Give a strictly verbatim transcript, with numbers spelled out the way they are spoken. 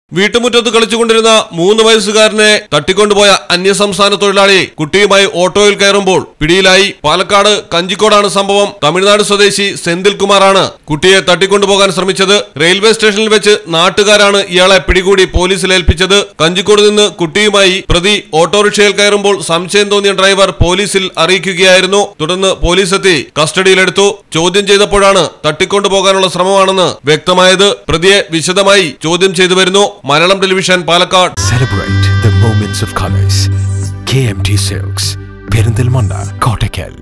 വീട്ടുമുറ്റത്ത് കളിച്ചുകൊണ്ടിരുന്ന മൂന്ന് വയസ്സുകാരനെ തട്ടിക്കൊണ്ടുപോയ അന്യസംസ്ഥാന തൊഴിലാളി കുട്ടിയുമായി ഓട്ടോയിൽ കയറുമ്പോൾ പിടിയിലായി. പാലക്കാട് കഞ്ചിക്കോടാണ് സംഭവം. തമിഴ്നാട് സ്വദേശി സെന്തിൽ കുമാറാണ് കുട്ടിയെ തട്ടിക്കൊണ്ടുപോകാൻ ശ്രമിച്ചത്. റെയിൽവേ സ്റ്റേഷനിൽ വെച്ച് നാട്ടുകാരാണ് ഇയാളെ പിടികൂടി പോലീസിൽ ഏൽപ്പിച്ചത്. കഞ്ചിക്കോട് നിന്ന് കുട്ടിയുമായി പ്രതി ഓട്ടോറിക്ഷയിൽ കയറുമ്പോൾ സംശയം തോന്നിയ ഡ്രൈവർ പോലീസിൽ അറിയിക്കുകയായിരുന്നു. തുടർന്ന് പോലീസ് എത്തി കസ്റ്റഡിയിലെടുത്തു. ചോദ്യം ചെയ്തപ്പോഴാണ് തട്ടിക്കൊണ്ടുപോകാനുള്ള ശ്രമമാണെന്ന് വ്യക്തമായത്. പ്രതിയെ വിശദമായി ചോദ്യം ചെയ്തു വരുന്നു. Malayalam television, Palakkad. Celebrate the moments of colors. K M T Silks, Perinthalmanna, Kottakkal.